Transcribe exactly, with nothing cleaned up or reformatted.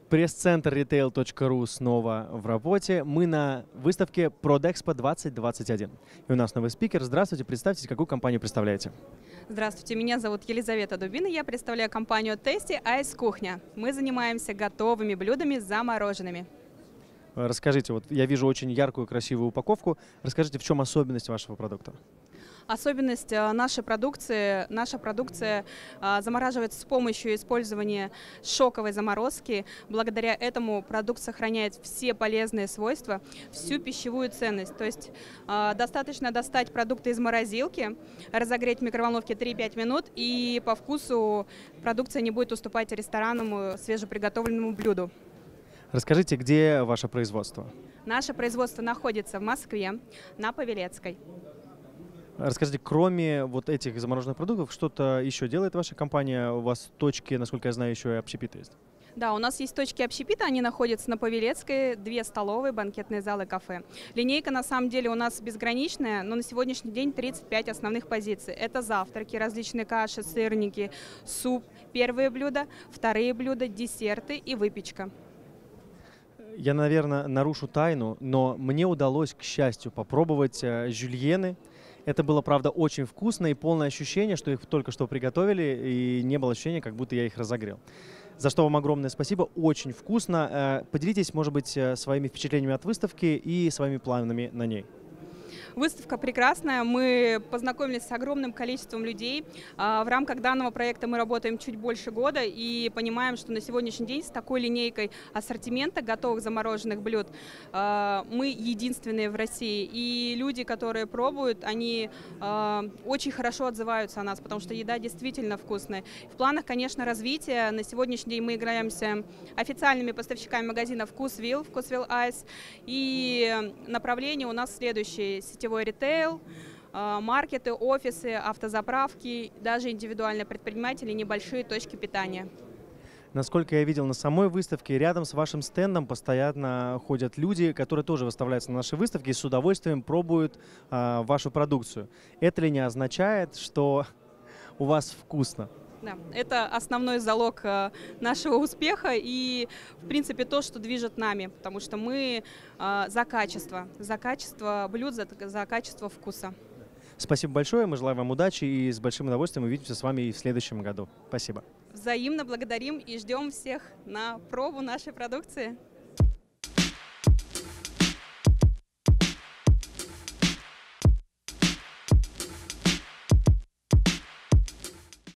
Пресс-центр ритейл точка ру снова в работе. Мы на выставке Продэкспо двадцать двадцать один. И у нас новый спикер. Здравствуйте, представьтесь, какую компанию представляете? Здравствуйте, меня зовут Елизавета Дубина, я представляю компанию Tasty Ice Кухня. Мы занимаемся готовыми блюдами замороженными. Расскажите, вот я вижу очень яркую, красивую упаковку. Расскажите, в чем особенность вашего продукта? Особенность нашей продукции, наша продукция замораживается с помощью использования шоковой заморозки. Благодаря этому продукт сохраняет все полезные свойства, всю пищевую ценность. То есть достаточно достать продукты из морозилки, разогреть в микроволновке три-пять минут, и по вкусу продукция не будет уступать ресторанному свежеприготовленному блюду. Расскажите, где ваше производство? Наше производство находится в Москве, на Павелецкой. Расскажите, кроме вот этих замороженных продуктов, что-то еще делает ваша компания? У вас точки, насколько я знаю, еще и общепита есть. Да, у нас есть точки общепита, они находятся на Павелецкой, две столовые, банкетные залы, кафе. Линейка на самом деле у нас безграничная, но на сегодняшний день тридцать пять основных позиций. Это завтраки, различные каши, сырники, суп, первые блюда, вторые блюда, десерты и выпечка. Я, наверное, нарушу тайну, но мне удалось, к счастью, попробовать жюльены. Это было, правда, очень вкусно и полное ощущение, что их только что приготовили, и не было ощущения, как будто я их разогрел. За что вам огромное спасибо, очень вкусно. Поделитесь, может быть, своими впечатлениями от выставки и своими планами на ней. Выставка прекрасная, мы познакомились с огромным количеством людей. В рамках данного проекта мы работаем чуть больше года и понимаем, что на сегодняшний день с такой линейкой ассортимента готовых замороженных блюд мы единственные в России. И люди, которые пробуют, они очень хорошо отзываются о нас, потому что еда действительно вкусная. В планах, конечно, развития. На сегодняшний день мы являемся официальными поставщиками магазина Вкусвилл, Вкусвилл Айс. И направление у нас следующее: сетевой ритейл, маркеты, офисы, автозаправки, даже индивидуальные предприниматели, небольшие точки питания. Насколько я видел на самой выставке, рядом с вашим стендом постоянно ходят люди, которые тоже выставляются на нашей выставке и с удовольствием пробуют а, вашу продукцию. Это ли не означает, что у вас вкусно? Да, это основной залог нашего успеха и, в принципе, то, что движет нами, потому что мы за качество, за качество блюд, за, за качество вкуса. Спасибо большое, мы желаем вам удачи и с большим удовольствием увидимся с вами и в следующем году. Спасибо. Взаимно благодарим и ждем всех на пробу нашей продукции.